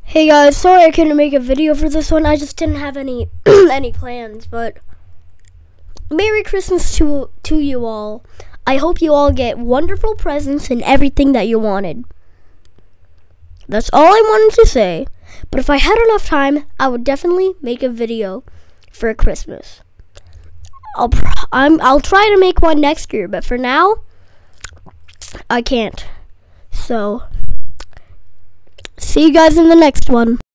Hey guys, sorry I couldn't make a video for this one. I just didn't have any any plans, but Merry Christmas to you all. I hope you all get wonderful presents and everything that you wanted. That's all I wanted to say. But if I had enough time, I would definitely make a video for Christmas. I'll try to make one next year, but for now, I can't. So, see you guys in the next one.